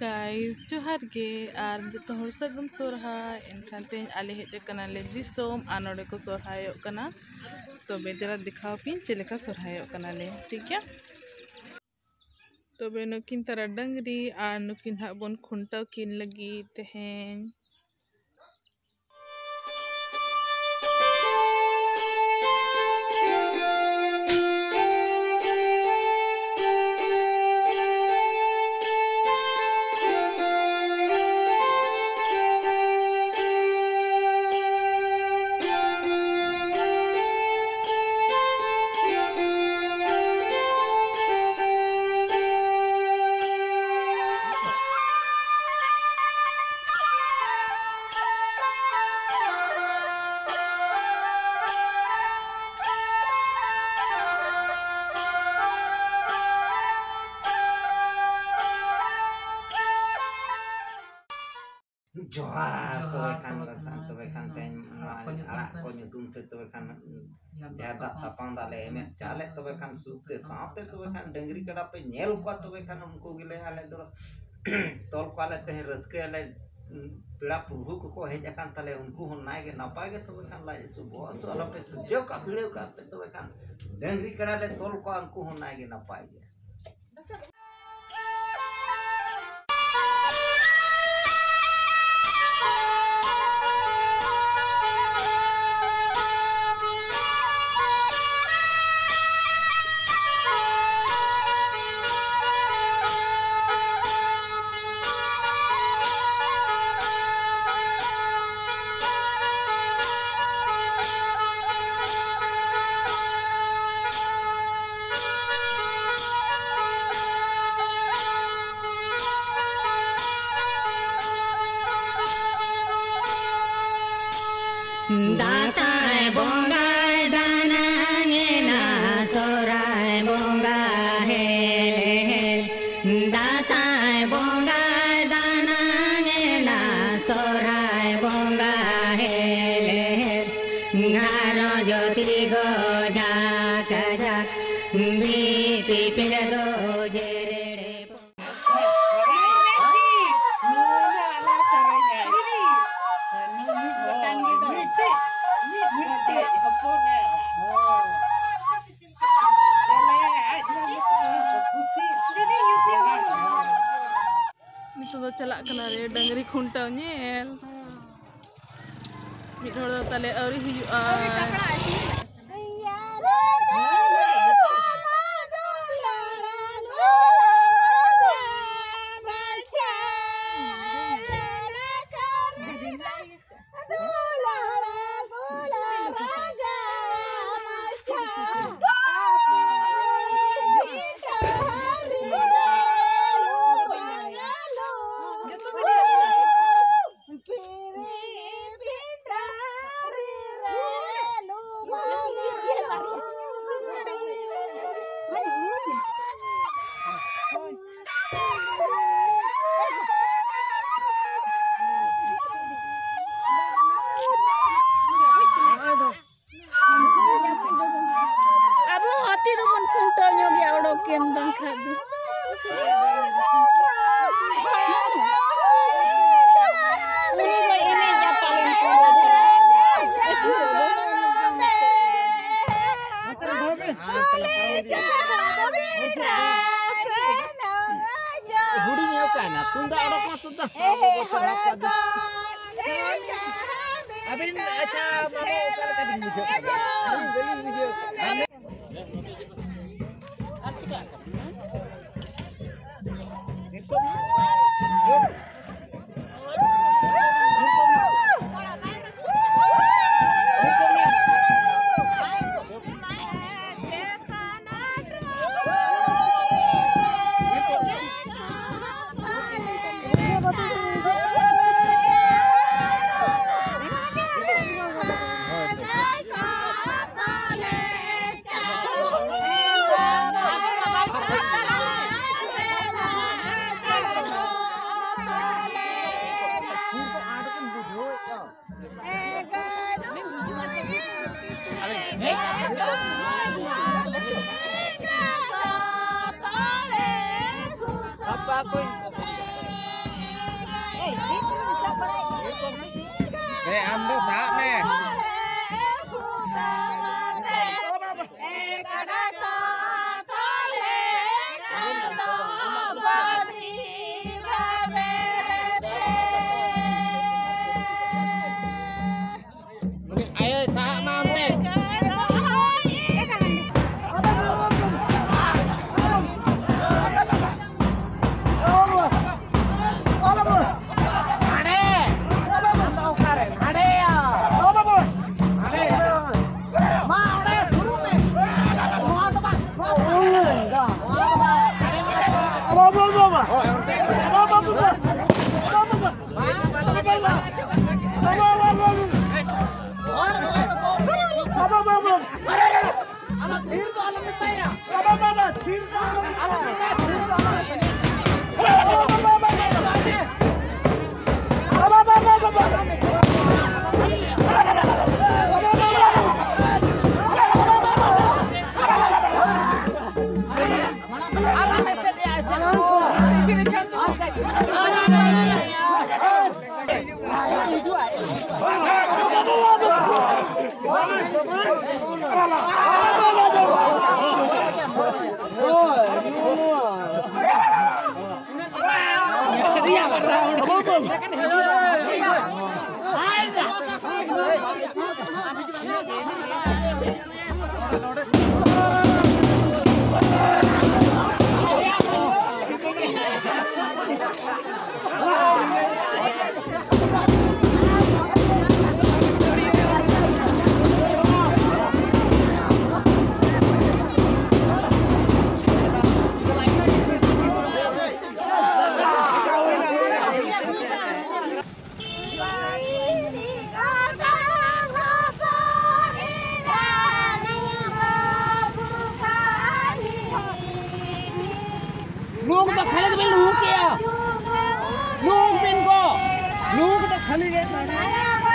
Guys जोहार गे और जो हर सगुन सोरहाय एनखान तेज आले हेज कनाले दिसोम आ नोडे को सोरहायोग कना तबे जरा दिखाओ पिन चेलेका सोरहायोग कनाले ठीक है। तबे नुकिन तारा डंगरी और नुकिन हाग बन खुंटाव किन लगी तेहेन जोहार तबे खान तेन आड़ा को nyutum te तबे खान जहर दा तापां दाले एमे चाले तबे खान सुते साथे तबे खान डंगरी कड़ा पे नेल को तबे खान उनको गिले आले दो तोल को आले ते रस्के आले पेड़ा प्रभु को हेज अकान ताले उनको हो नाय के नपाय के तबे खान ला सुबो सोला पे सुजो का भिड़े का तबे खान डंगरी कड़ा ले तोल को उनको हो नाय के नपाय के दासाय बोंगाय दानांगेना सोराय बोंगा हेल हेल दासाय बोंगाय दानांगेना सोराय बोंगा हेल हेल घारो ज्योति गो जाक जाक बीती पिंड दो जेरेड़े चला रे डंगरी खुंटाव नेल मिद हर दो ताले अवरी हिजुआ Abin acha mamo kala kadin video. Abin video. am do sa me. Ayo sa mante. लोग तो खाली तो लोग क्या लोग बिन को लोग तो खाली